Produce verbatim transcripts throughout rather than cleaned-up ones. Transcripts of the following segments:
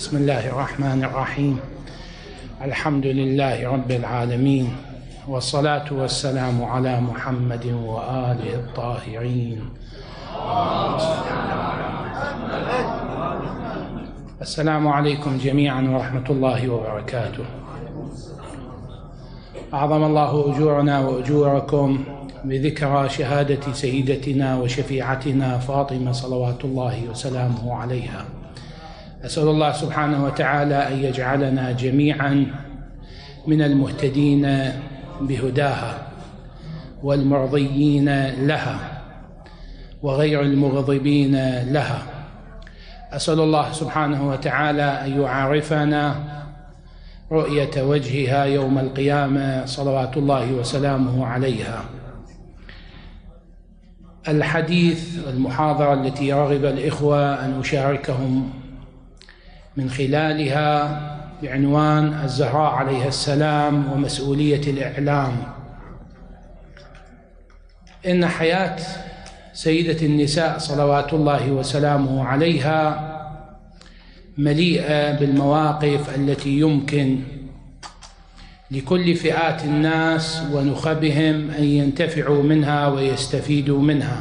بسم الله الرحمن الرحيم. الحمد لله رب العالمين، والصلاة والسلام على محمد وآله الطاهرين. السلام عليكم جميعا ورحمة الله وبركاته. أعظم الله أجورنا وأجوركم بذكرى شهادة سيدتنا وشفيعتنا فاطمة صلوات الله وسلامه عليها. أسأل الله سبحانه وتعالى أن يجعلنا جميعا من المهتدين بهداها والمرضيين لها وغير المغضبين لها. أسأل الله سبحانه وتعالى أن يعرفنا رؤية وجهها يوم القيامة صلوات الله وسلامه عليها. الحديث والمحاضرة التي رغب الإخوة أن أشاركهم من خلالها بعنوان الزهراء عليها السلام ومسؤولية الإعلام. إن حياة سيدة النساء صلوات الله وسلامه عليها مليئة بالمواقف التي يمكن لكل فئات الناس ونخبهم أن ينتفعوا منها ويستفيدوا منها.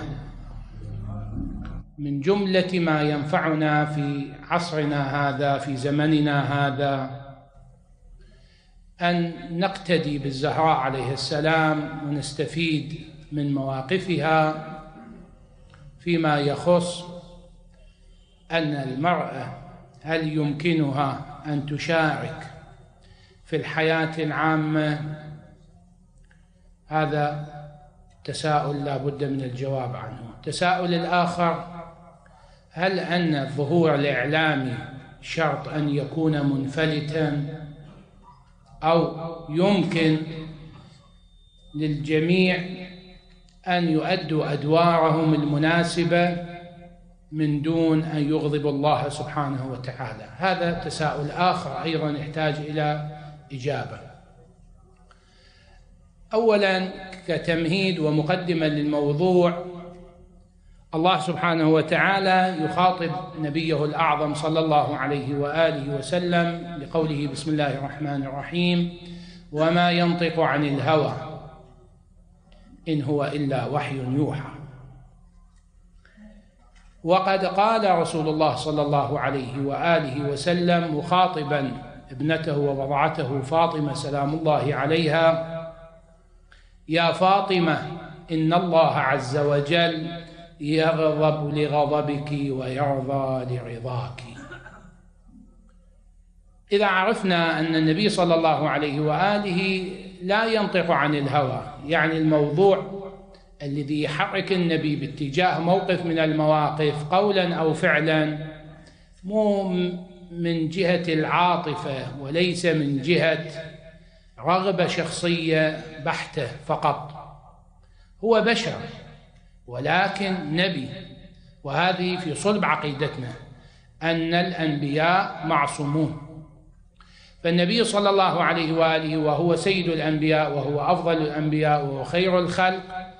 من جملة ما ينفعنا في عصرنا هذا، في زمننا هذا، أن نقتدي بالزهراء عليه السلام ونستفيد من مواقفها فيما يخص أن المرأة هل يمكنها أن تشارك في الحياة العامة؟ هذا تساؤل لا بد من الجواب عنه. التساؤل الآخر: هل أن الظهور الإعلامي شرط أن يكون منفلتاً، أو يمكن للجميع أن يؤدوا أدوارهم المناسبة من دون أن يغضبوا الله سبحانه وتعالى؟ هذا تساؤل آخر أيضاً يحتاج إلى إجابة. أولاً، كتمهيد ومقدمة للموضوع، الله سبحانه وتعالى يخاطب نبيه الأعظم صلى الله عليه وآله وسلم لقوله بسم الله الرحمن الرحيم: وما ينطق عن الهوى إن هو إلا وحي يوحى. وقد قال رسول الله صلى الله عليه وآله وسلم مخاطبا ابنته وبضعته فاطمة سلام الله عليها: يا فاطمة إن الله عز وجل يغضب لغضبك ويرضى لرضاك. إذا عرفنا أن النبي صلى الله عليه وآله لا ينطق عن الهوى، يعني الموضوع الذي يحرك النبي باتجاه موقف من المواقف قولا أو فعلا مو من جهة العاطفة وليس من جهة رغبة شخصية بحتة فقط، هو بشر ولكن نبي، وهذه في صلب عقيدتنا أن الأنبياء معصومون. فالنبي صلى الله عليه وآله وهو سيد الأنبياء وهو أفضل الأنبياء وهو خير الخلق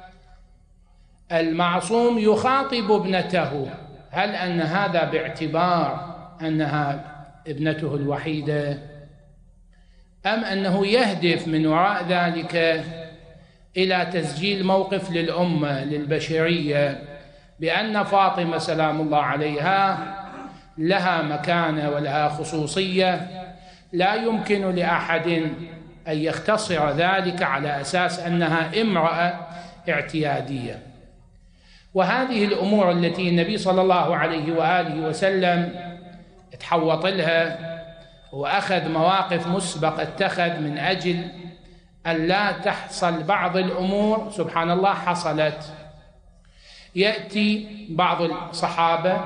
المعصوم يخاطب ابنته. هل أن هذا باعتبار أنها ابنته الوحيدة، أم أنه يهدف من وراء ذلك إلى تسجيل موقف للأمة للبشرية بأن فاطمة سلام الله عليها لها مكانة ولها خصوصية لا يمكن لأحد أن يختصر ذلك على أساس أنها امرأة اعتيادية؟ وهذه الأمور التي النبي صلى الله عليه وآله وسلم تحوط لها وأخذ مواقف مسبق اتخذ من أجل أن لا تحصل بعض الأمور، سبحان الله حصلت. يأتي بعض الصحابة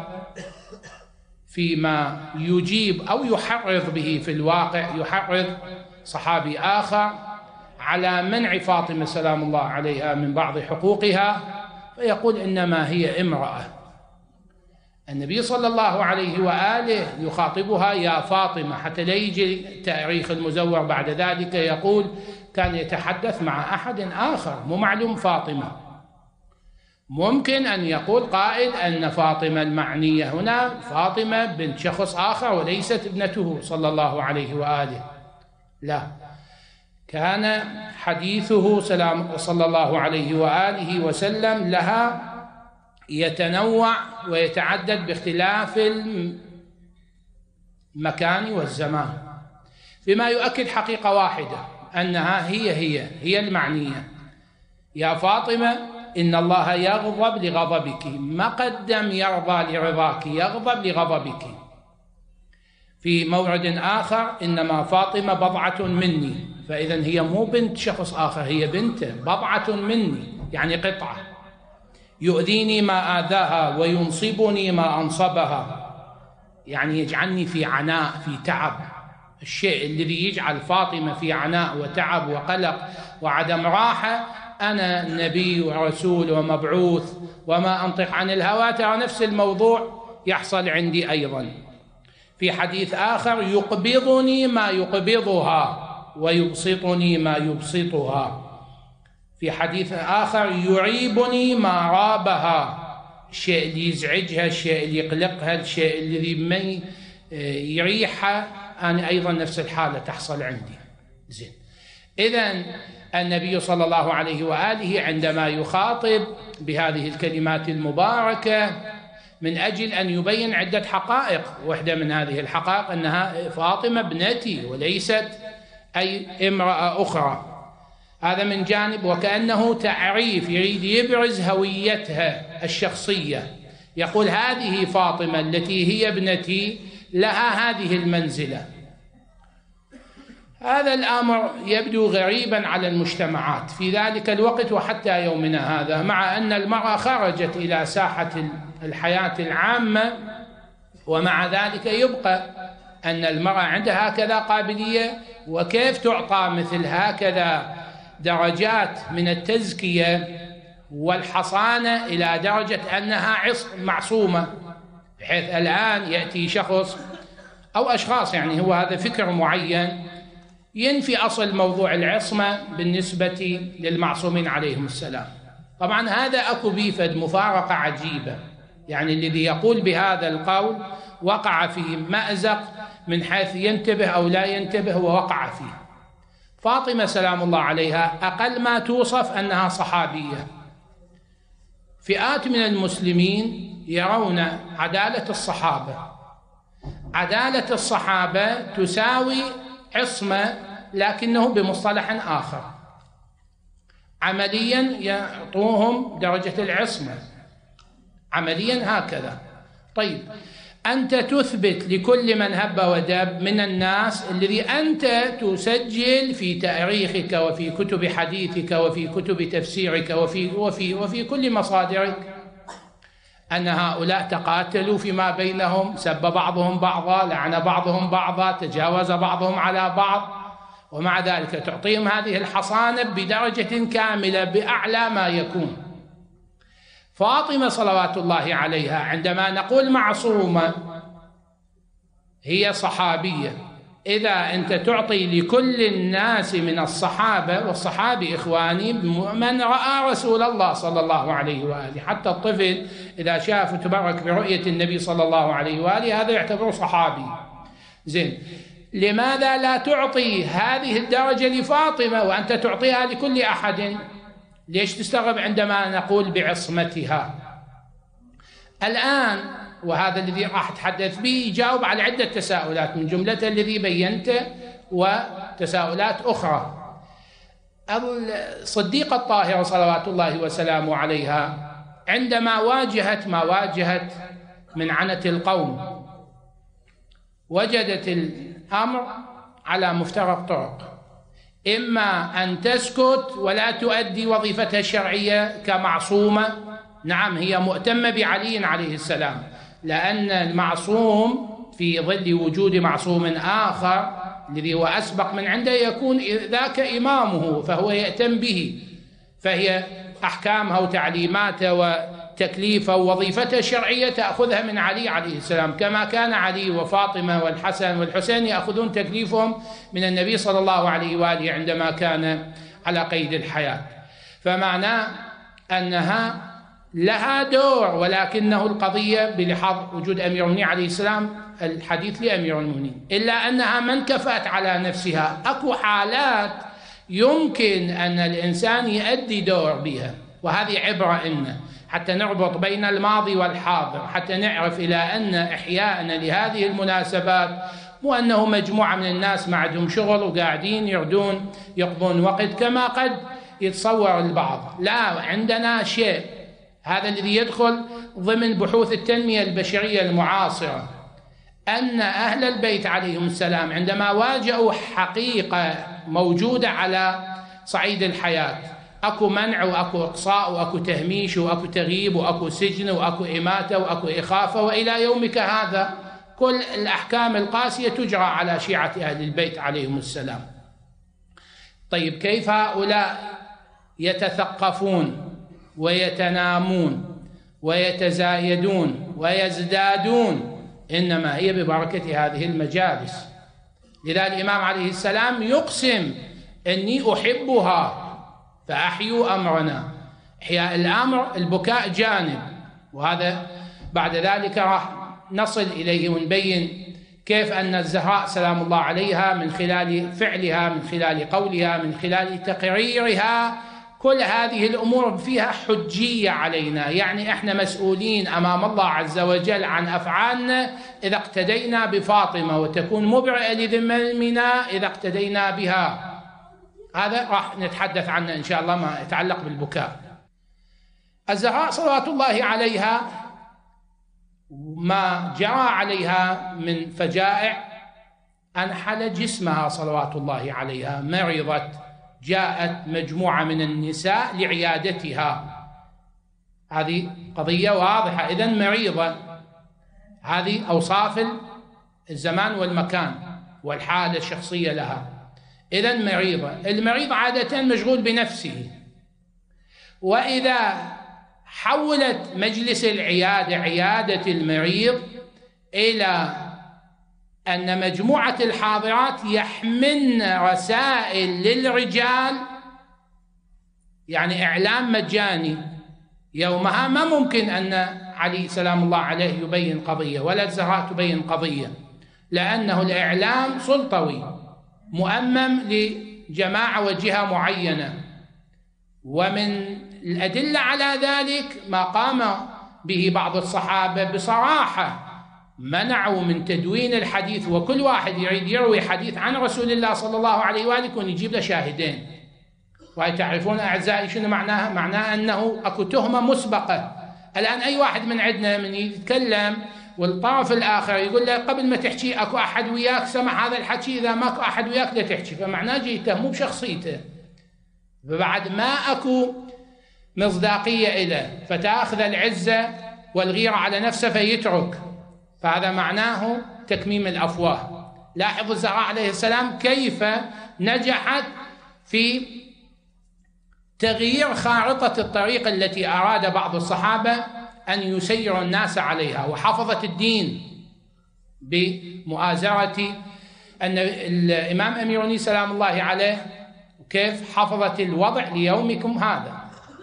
فيما يجيب أو يحرض به في الواقع، يحرض صحابي آخر على منع فاطمة سلام الله عليها من بعض حقوقها، فيقول إنما هي امرأة. النبي صلى الله عليه وآله يخاطبها يا فاطمة، حتى لا يجي تاريخ المزور بعد ذلك يقول كان يتحدث مع أحد آخر مو معلوم فاطمة. ممكن أن يقول قائل أن فاطمة المعنية هنا فاطمة بنت شخص آخر وليست ابنته صلى الله عليه وآله. لا، كان حديثه صلى الله عليه وآله وسلم لها يتنوع ويتعدد باختلاف المكان والزمان، بما يؤكد حقيقة واحدة أنها هي هي هي المعنية. يا فاطمة إن الله يغضب لغضبك، ما قدم يرضى لرضاك، يغضب لغضبك. في موعد آخر إنما فاطمة بضعة مني، فإذا هي مو بنت شخص آخر، هي بنته، بضعة مني يعني قطعة. يؤذيني ما آذاها وينصبني ما أنصبها، يعني يجعلني في عناء، في تعب. الشيء الذي يجعل فاطمة في عناء وتعب وقلق وعدم راحة، أنا نبي ورسول ومبعوث وما أنطق عن الهوى، ترى نفس الموضوع يحصل عندي أيضا. في حديث آخر يقبضني ما يقبضها ويبسطني ما يبسطها. في حديث آخر يعيبني ما رابها، الشيء اللي يزعجها، الشيء اللي يقلقها، الشيء الذي من يريحها، أنا أيضا نفس الحالة تحصل عندي. زين، إذن النبي صلى الله عليه وآله عندما يخاطب بهذه الكلمات المباركة من أجل أن يبين عدة حقائق، واحدة من هذه الحقائق أنها فاطمة ابنتي وليست أي امرأة أخرى. هذا من جانب، وكأنه تعريف، يريد يبرز هويتها الشخصية، يقول هذه فاطمة التي هي ابنتي لها هذه المنزلة. هذا الأمر يبدو غريبا على المجتمعات في ذلك الوقت وحتى يومنا هذا، مع أن المرأة خرجت إلى ساحة الحياة العامة، ومع ذلك يبقى أن المرأة عندها هكذا قابلية. وكيف تعطى مثل هكذا درجات من التزكية والحصانة إلى درجة أنها معصومة، بحيث الآن يأتي شخص أو أشخاص، يعني هو هذا فكر معين ينفي أصل موضوع العصمة بالنسبة للمعصومين عليهم السلام. طبعا هذا أكو بيفد مفارقة عجيبة، يعني الذي يقول بهذا القول وقع في مأزق من حيث ينتبه أو لا ينتبه، ووقع فيه. فاطمة سلام الله عليها أقل ما توصف أنها صحابية. فئات من المسلمين يرون عدالة الصحابة، عدالة الصحابة تساوي عصمة، لكنه بمصطلح آخر. عمليا يعطوهم درجة العصمة، عمليا هكذا. طيب، أنت تثبت لكل من هب ودب من الناس الذي أنت تسجل في تاريخك وفي كتب حديثك وفي كتب تفسيرك وفي, وفي, وفي كل مصادرك أن هؤلاء تقاتلوا فيما بينهم، سب بعضهم بعضا، لعن بعضهم بعضا، تجاوز بعضهم على بعض، ومع ذلك تعطيهم هذه الحصانة بدرجة كاملة بأعلى ما يكون. فاطمة صلوات الله عليها عندما نقول معصومة هي صحابية. إذا أنت تعطي لكل الناس من الصحابة، والصحابي إخواني من رأى رسول الله صلى الله عليه وآله، حتى الطفل إذا شاف وتبرك برؤية النبي صلى الله عليه وآله هذا يعتبره صحابي. زين، لماذا لا تعطي هذه الدرجة لفاطمة وأنت تعطيها لكل أحد؟ ليش تستغرب عندما نقول بعصمتها؟ الآن، وهذا الذي راح أتحدث به، يجاوب على عدة تساؤلات من جملتها الذي بينته وتساؤلات أخرى. الصديقة الطاهرة صلوات الله وسلامه عليها عندما واجهت ما واجهت من عنة القوم، وجدت الأمر على مفترق طرق، إما أن تسكت ولا تؤدي وظيفتها الشرعية كمعصومة. نعم، هي مؤتمة بعلي عليه السلام، لأن المعصوم في ظل وجود معصوم آخر الذي هو أسبق من عنده يكون ذاك إمامه، فهو يأتم به، فهي أحكامها وتعليماتها وتكليفها ووظيفتها الشرعية تأخذها من علي عليه السلام، كما كان علي وفاطمة والحسن والحسين يأخذون تكليفهم من النبي صلى الله عليه وآله عندما كان على قيد الحياة. فمعناه أنها لها دور، ولكنه القضية بلحاظ وجود أمير المؤمنين عليه السلام الحديث لأمير المؤمنين، إلا أنها ما انكفأت على نفسها. أكو حالات يمكن أن الإنسان يؤدي دور بها، وهذه عبرة إن حتى نربط بين الماضي والحاضر، حتى نعرف إلى أن إحياءنا لهذه المناسبات مو أنه مجموعة من الناس ما عندهم شغل وقاعدين يردون يقضون وقت كما قد يتصور البعض. لا، عندنا شيء هذا الذي يدخل ضمن بحوث التنمية البشرية المعاصرة، أن أهل البيت عليهم السلام عندما واجهوا حقيقة موجودة على صعيد الحياة، أكو منع وأكو إقصاء وأكو تهميش وأكو تغييب وأكو سجن وأكو إماتة وأكو إخافة، وإلى يومك هذا كل الأحكام القاسية تجرى على شيعة أهل البيت عليهم السلام. طيب، كيف هؤلاء يتثقفون ويتنامون ويتزايدون ويزدادون؟ إنما هي ببركة هذه المجالس. لذا الإمام عليه السلام يقسم: إني أحبها فأحيوا أمرنا. إحياء الأمر البكاء جانب، وهذا بعد ذلك راح نصل إليه ونبين كيف أن الزهراء سلام الله عليها من خلال فعلها، من خلال قولها، من خلال تقريرها، كل هذه الأمور فيها حجية علينا. يعني إحنا مسؤولين أمام الله عز وجل عن أفعالنا إذا اقتدينا بفاطمة، وتكون مبرئة لذممنا إذا اقتدينا بها. هذا راح نتحدث عنه إن شاء الله ما يتعلق بالبكاء. الزهراء صلوات الله عليها ما جرى عليها من فجائع أنحل جسمها صلوات الله عليها، مرضت، جاءت مجموعة من النساء لعيادتها. هذه قضية واضحة. إذن مريضة، هذه أوصاف الزمان والمكان والحالة الشخصية لها. إذن مريضة. المريض عادة مشغول بنفسه، وإذا حولت مجلس العيادة عيادة المريض إلى أن مجموعة الحاضرات يحملن رسائل للرجال، يعني إعلام مجاني، يومها ما ممكن أن علي سلام الله عليه يبين قضية ولا الزهراء تبين قضية، لأنه الإعلام سلطوي مؤمم لجماعة وجهة معينة. ومن الأدلة على ذلك ما قام به بعض الصحابة بصراحة، منعوا من تدوين الحديث، وكل واحد يريد يروي حديث عن رسول الله صلى الله عليه وآله يكون يجيب له شاهدين. وهي تعرفون أعزائي شنو معناها؟ معناها أنه أكو تهمة مسبقة. الآن أي واحد من عندنا من يتكلم والطرف الآخر يقول له قبل ما تحكي أكو أحد وياك سمع هذا الحكي، إذا ماكو أحد وياك لا تحكي، فمعناه جاي يتهموه بشخصيته، فبعد ما أكو مصداقية إله، فتأخذ العزة والغيرة على نفسه فيترك، فهذا معناه تكميم الأفواه. لاحظوا الزهراء عليه السلام كيف نجحت في تغيير خارطة الطريق التي أراد بعض الصحابة أن يسيروا الناس عليها، وحفظت الدين بمؤازرة أن الإمام أمير المؤمنين سلام الله عليه كيف حفظت الوضع ليومكم هذا.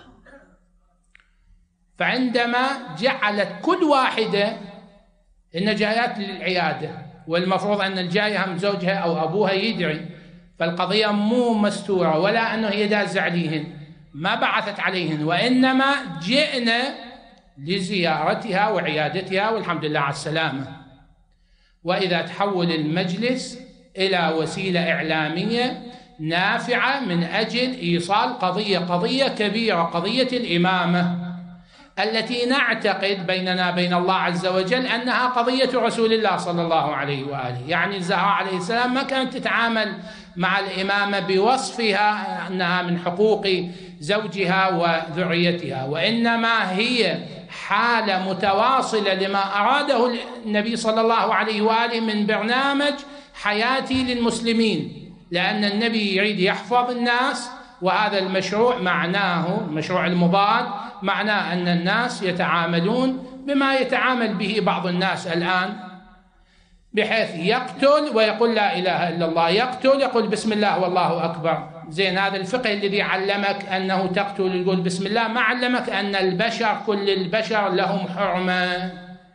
فعندما جعلت كل واحدة إن جايات للعيادة، والمفروض أن الجاية هم زوجها أو أبوها يدري، فالقضية مو مستورة، ولا أنه هي داز عليهن، ما بعثت عليهن، وإنما جئنا لزيارتها وعيادتها والحمد لله على السلامة. وإذا تحول المجلس إلى وسيلة إعلامية نافعة من أجل إيصال قضية قضية كبيرة، قضية الإمامة، التي نعتقد بيننا بين الله عز وجل أنها قضية رسول الله صلى الله عليه وآله. يعني الزهراء عليه السلام ما كانت تتعامل مع الإمامة بوصفها أنها من حقوق زوجها وذريتها، وإنما هي حالة متواصلة لما أراده النبي صلى الله عليه وآله من برنامج حياتي للمسلمين، لأن النبي يريد يحفظ الناس، وهذا المشروع معناه المشروع المضاد معناه أن الناس يتعاملون بما يتعامل به بعض الناس الآن بحيث يقتل ويقول لا إله إلا الله، يقتل يقول بسم الله والله أكبر. زين، هذا الفقه الذي علمك أنه تقتل يقول بسم الله، ما علمك أن البشر كل البشر لهم حرمة،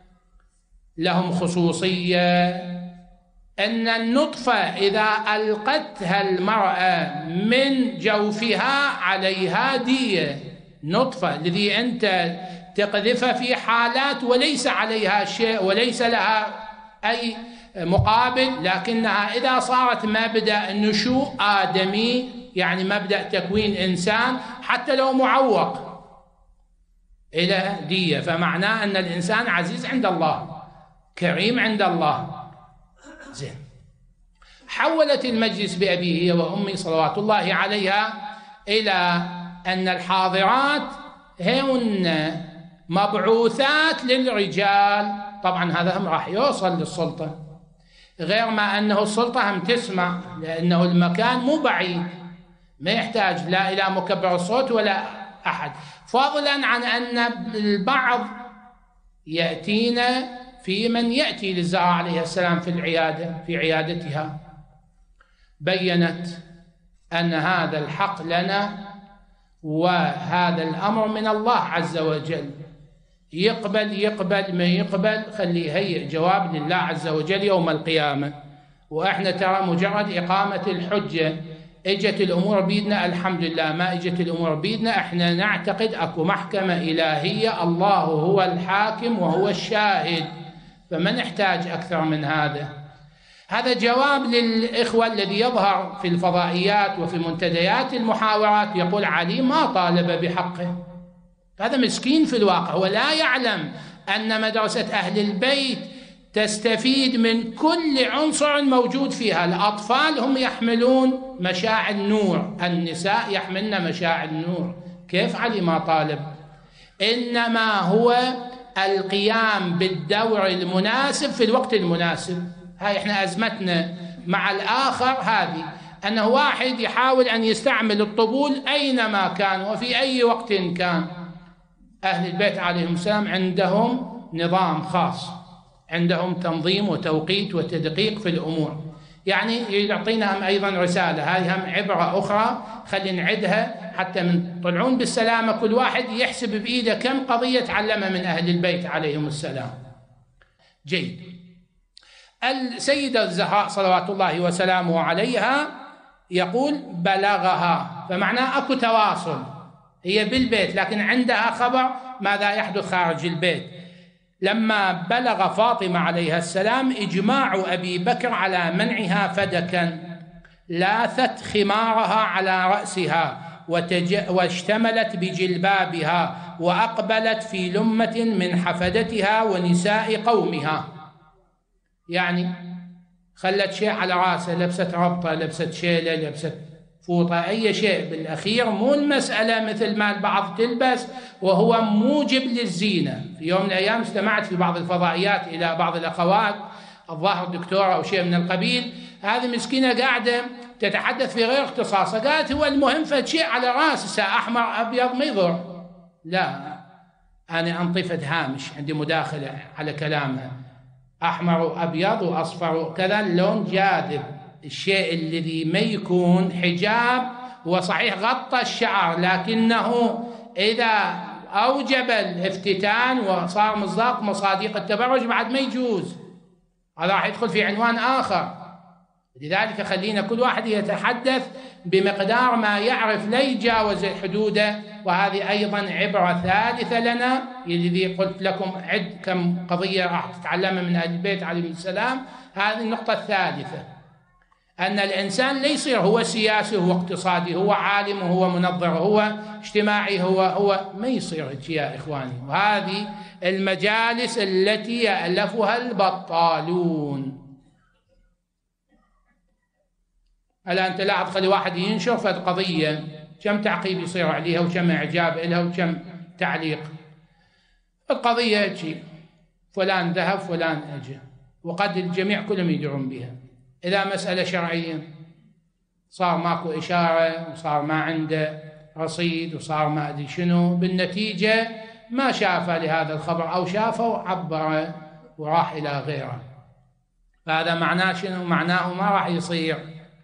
لهم خصوصية، أن النطفة إذا ألقتها المرأة من جوفها عليها دية. نطفة الذي أنت تقذفها في حالات وليس عليها شيء وليس لها أي مقابل، لكنها إذا صارت مبدأ نشوء آدمي، يعني مبدأ تكوين إنسان حتى لو معوق، إلى دية. فمعناه أن الإنسان عزيز عند الله، كريم عند الله. زين، حولت المجلس بأبي هي وأمي صلوات الله عليها إلى أن الحاضرات هن مبعوثات للرجال. طبعا هذا هم راح يوصل للسلطة، غير ما أنه السلطة هم تسمع، لأنه المكان مو بعيد، ما يحتاج لا إلى مكبر الصوت ولا أحد، فضلا عن أن البعض يأتينا في من يأتي للزهراء عليه السلام في العيادة في عيادتها. بيّنت أن هذا الحق لنا وهذا الأمر من الله عز وجل، يقبل يقبل ما يقبل خليه يهيئ جواب لله عز وجل يوم القيامة. وإحنا ترى مجرد إقامة الحجة اجت الأمور بيدنا الحمد لله، ما اجت الأمور بيدنا إحنا نعتقد أكو محكمة إلهية، الله هو الحاكم وهو الشاهد، فما نحتاج أكثر من هذا. هذا جواب للإخوة الذي يظهر في الفضائيات وفي منتديات المحاورات يقول علي ما طالب بحقه. هذا مسكين في الواقع، هو لا يعلم أن مدرسة أهل البيت تستفيد من كل عنصر موجود فيها. الأطفال هم يحملون مشاعر النور، النساء يحملن مشاعر النور. كيف علي ما طالب؟ إنما هو القيام بالدور المناسب في الوقت المناسب. هاي إحنا أزمتنا مع الآخر هذه، أنه واحد يحاول أن يستعمل الطبول أينما كان وفي أي وقت كان. أهل البيت عليهم السلام عندهم نظام خاص، عندهم تنظيم وتوقيت وتدقيق في الأمور. يعني يعطينا أيضا رسالة، هاي هم عبرة أخرى خلي نعدها حتى من طلعون بالسلامة كل واحد يحسب بإيده كم قضية تعلمها من أهل البيت عليهم السلام. جيد. السيدة الزهراء صلوات الله وسلامه عليها يقول بلغها، فمعناه أكو تواصل، هي بالبيت لكن عندها خبر ماذا يحدث خارج البيت. لما بلغ فاطمة عليها السلام إجماع أبي بكر على منعها فدكا، لاثت خمارها على رأسها واشتملت بجلبابها وأقبلت في لمة من حفدتها ونساء قومها. يعني خلت شيء على رأسها، لبست ربطة، لبست شيلة، لبست فوطة، أي شيء بالأخير. مو المسألة مثل ما البعض تلبس وهو موجب للزينة. في يوم من الأيام استمعت في بعض الفضائيات إلى بعض الأخوات الظاهر دكتورة أو شيء من القبيل، هذه مسكينة قاعدة تتحدث في غير اختصاصها، قالت هو المهم فد شيء على رأسها أحمر أبيض ما يضر. لا، أنا أنطفت هامش عندي مداخلة على كلامها، أحمر وأبيض وأصفر وكذا، اللون جاذب. الشيء الذي ما يكون حجاب هو صحيح غطى الشعر، لكنه إذا أوجب الافتتان وصار مصداق مصادق التبرج بعد ما يجوز، هذا راح يدخل في عنوان آخر. لذلك خلينا كل واحد يتحدث بمقدار ما يعرف لا يتجاوز حدوده. وهذه أيضا عبرة ثالثة لنا، الذي قلت لكم عد كم قضية راح تتعلمها من أهل البيت عليهم السلام. هذه النقطة الثالثة، أن الإنسان لا يصير هو سياسي، هو اقتصادي، هو عالم، هو منظر، هو اجتماعي، هو هو ما يصير هيك يا إخواني. وهذه المجالس التي يألفها البطالون. هلا أنت لاحظ خلي واحد ينشر فد قضية كم تعقيب يصير عليها وكم إعجاب لها وكم تعليق. القضية شيء فلان ذهب فلان أجى، وقد الجميع كلهم يدرون بها. إذا مسألة شرعية صار ماكو إشارة وصار ما عنده رصيد وصار ما أدري شنو، بالنتيجة ما شافه لهذا الخبر أو شافه وعبره وراح إلى غيره. فهذا معناه شنو؟ معناه ما راح يصير.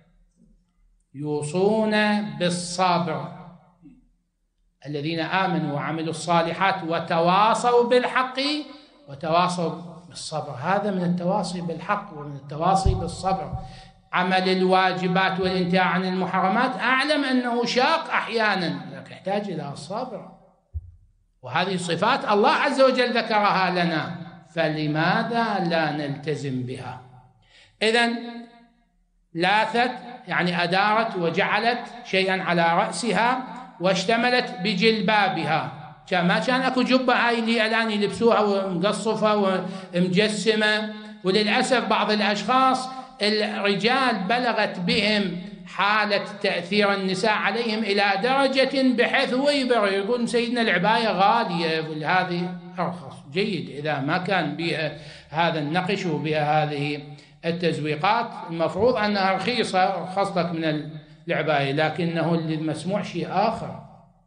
يوصون بالصبر، الذين آمنوا وعملوا الصالحات وتواصوا بالحق وتواصوا بالصبر. هذا من التواصي بالحق ومن التواصي بالصبر. عمل الواجبات والانتهاء عن المحرمات أعلم أنه شاق أحيانا، لكن يحتاج إلى الصبر، وهذه صفات الله عز وجل ذكرها لنا، فلماذا لا نلتزم بها؟ إذن لاثت يعني أدارت وجعلت شيئا على رأسها واشتملت بجلبابها. ما كان اكو جبه هاي اللي الان يلبسوها ومقصفه ومجسمه. وللاسف بعض الاشخاص الرجال بلغت بهم حاله تاثير النساء عليهم الى درجه بحيث هو يبرر يقول سيدنا العبايه غاليه وهذه ارخص. جيد اذا ما كان بها هذا النقش وبها هذه التزويقات، المفروض انها رخيصه، ارخص لك من العبايه، لكنه اللي مسموع شيء اخر.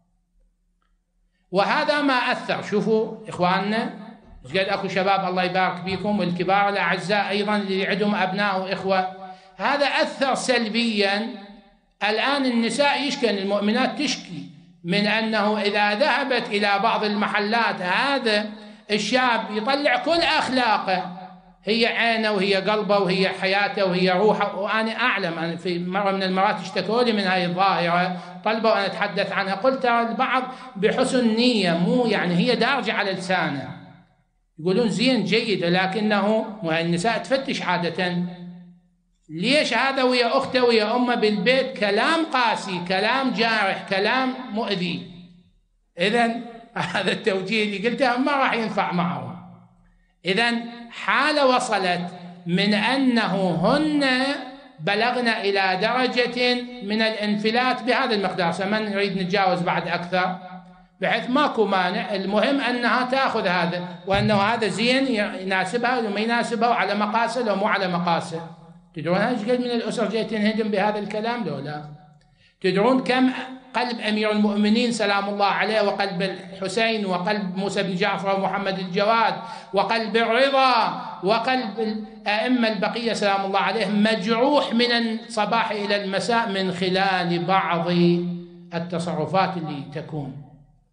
وهذا ما أثر. شوفوا إخواننا، قد أكو شباب الله يبارك بكم والكبار الأعزاء أيضا اللي عندهم أبناء وإخوة، هذا أثر سلبيا. الآن النساء يشكن، المؤمنات تشكي من أنه إذا ذهبت إلى بعض المحلات هذا الشاب يطلع كل أخلاقه، هي عينه وهي قلبه وهي حياته وهي روحه. وأنا أعلم، أنا في مرة من المرات اشتكوا لي من هذه الظاهرة، طلبوا أن أتحدث عنها، قلت ترى البعض بحسن نية، مو يعني هي دارجة على لسانه، يقولون زين جيد، لكنه النساء تفتش عادة ليش هذا ويا أخته ويا أمه بالبيت كلام قاسي، كلام جارح، كلام مؤذي. إذن هذا التوجيه اللي قلته ما راح ينفع معه. إذن حالة وصلت من أنه هن بلغنا إلى درجة من الانفلات بهذا المقدار، ما نريد نتجاوز بعد أكثر بحيث ماكو مانع، المهم أنها تأخذ هذا، وأنه هذا زين يناسبها وما يناسبها، وعلى مقاسه لو مو على مقاسه. تدرون ايش قد من الأسر جاي تنهدم بهذا الكلام لو لا؟ تدرون كم قلب أمير المؤمنين سلام الله عليه، وقلب الحسين، وقلب موسى بن جعفر ومحمد الجواد، وقلب الرضا، وقلب الأئمة البقية سلام الله عليهم مجروح من الصباح إلى المساء من خلال بعض التصرفات اللي تكون.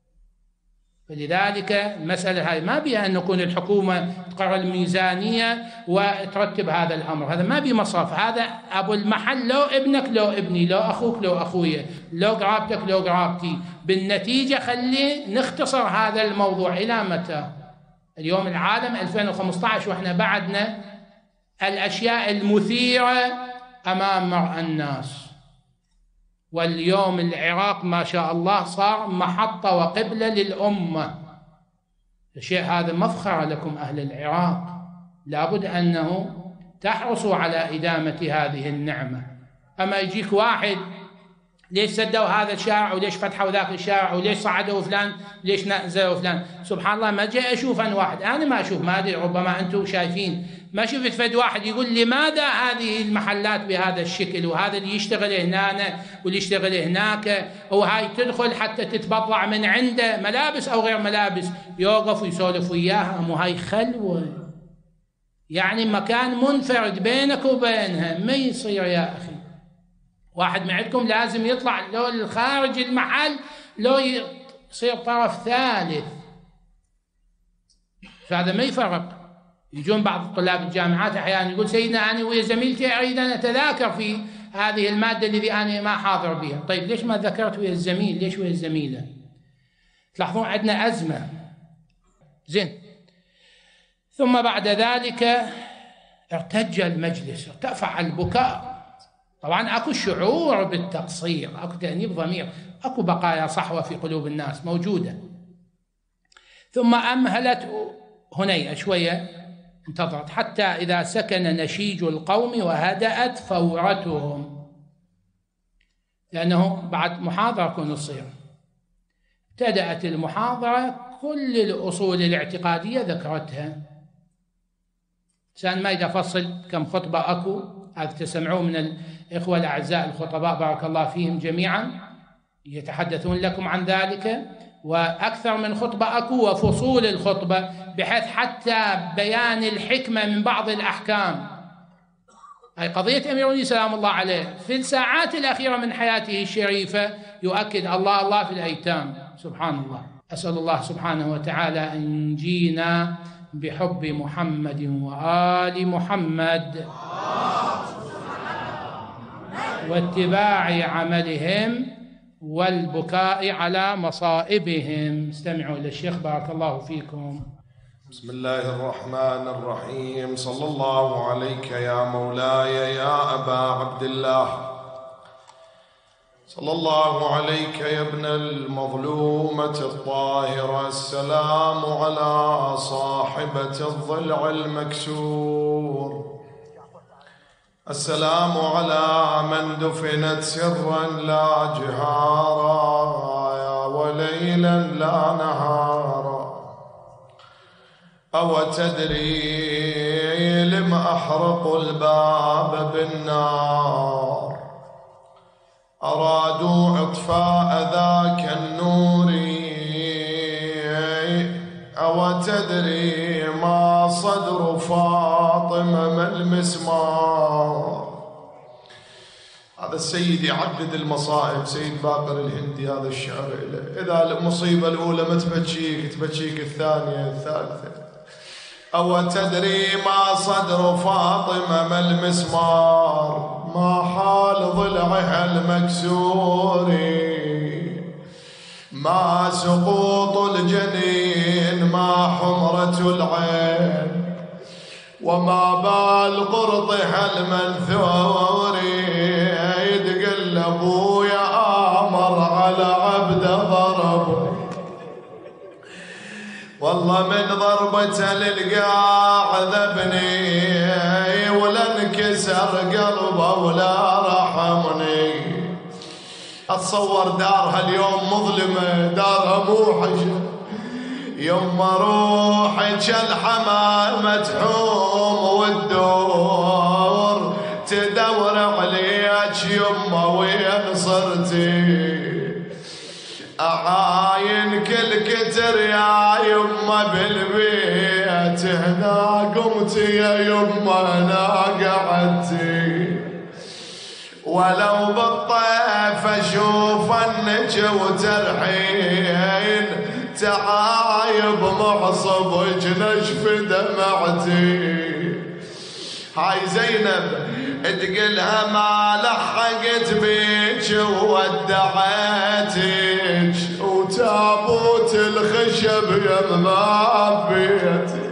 فلذلك المسألة هاي ما بيها أن نكون الحكومة تقرر الميزانية وترتب هذا الأمر، هذا ما بي مصرف، هذا أبو المحل لو ابنك لو ابني لو أخوك لو أخويا لو قرابتك لو قرابتي. بالنتيجة خلي نختصر هذا الموضوع. إلى متى؟ اليوم العالم ألفين وخمسة عشر وإحنا بعدنا الأشياء المثيرة أمام مرأى الناس. واليوم العراق ما شاء الله صار محطة وقبلة للأمة، الشيء هذا مفخرة لكم أهل العراق، لابد أنه تحرصوا على إدامة هذه النعمة. أما يجيك واحد ليش سدوا هذا الشارع وليش فتحوا ذاك الشارع وليش صعدوا فلان ليش نزلوا فلان، سبحان الله ما جاء أشوف أن واحد، أنا ما أشوف، ما أدري ربما أنتم شايفين، ما شفت فد واحد يقول لماذا هذه المحلات بهذا الشكل، وهذا اللي يشتغل هنا واللي يشتغل هناك، وهاي تدخل حتى تتبضع من عنده ملابس أو غير ملابس، يوقف ويسولف وياها، مو هاي خلوة يعني مكان منفرد بينك وبينها، ما يصير يا أخي. واحد من عندكم لازم يطلع لو الخارج المحل لو يصير طرف ثالث، فهذا ما يفرق. يجون بعض طلاب الجامعات أحيانا يقول سيدنا أنا ويا زميلتي أريد أن أتذاكر في هذه المادة الذي أنا ما حاضر بها. طيب ليش ما ذكرت ويا الزميل؟ ليش ويا الزميلة؟ تلاحظون عندنا أزمة. زين، ثم بعد ذلك ارتج المجلس، ارتفع البكاء. طبعا اكو شعور بالتقصير، اكو تأنيب ضمير، اكو بقايا صحوة في قلوب الناس موجودة. ثم أمهلت هنيئة شوية، انتظرت حتى إذا سكن نشيج القوم وهدأت فورتهم، لأنه بعد محاضرة كن تصير. ابتدأت المحاضرة، كل الأصول الاعتقادية ذكرتها. إنسان ما يفصل كم خطبة أكو، هذا تسمعوه من الإخوة الأعزاء الخطباء بارك الله فيهم جميعا، يتحدثون لكم عن ذلك، وأكثر من خطبة أكو وفصول الخطبة، بحيث حتى بيان الحكمة من بعض الأحكام هي قضية أمير المؤمنين سلام الله عليه في الساعات الأخيرة من حياته الشريفة يؤكد الله الله في الأيتام. سبحان الله. أسأل الله سبحانه وتعالى أن ينجينا بحب محمد وآل محمد واتباع عملهم والبكاء على مصائبهم. استمعوا إلى الشيخ بارك الله فيكم. بسم الله الرحمن الرحيم. صلى الله عليك يا مولاي يا أبا عبد الله، صلى الله عليك يا ابن المظلومة الطاهرة، السلام على صاحبة الضلع المكسور، السلام على من دفنت سرا لا جهارا وليلا لا نهارا. أو تدري لم أحرق الباب بالنار، أرادوا إطفاء ذاك النور. أو تدري ما صدر فاطمة ما المسمار. هذا السيد يعدد المصائب، سيد باقر الهندي هذا الشعر له. إذا المصيبة الأولى ما تبكيك تبكيك الثانية الثالثة. أو تدري ما صدر فاطمة ما المسمار، ما حال ضلعها المكسور، ما سقوط الجنين، ما حمرة العين، وما بال قرطها المنثور. يتقلب يا آمر على عبد ضرب، والله من ضربته للقاع ذبني، ولا انكسر قلبه ولا رحمني. اتصور دارها اليوم مظلمة، دارها موحشة، يما روحك الحمام متحوم والدور تدور عليك يما وين صرتي. أعاين كل كتر يا يما بالبيت، هنا قمتي يا يما هنا قعدتي، ولو بالطيف اشوف انك وترحين، تعايب معصبك نشف دمعتي. هاي زينب تقلها ما لحقت بيك وودعتك، وتابوت الخشب يما بيتي.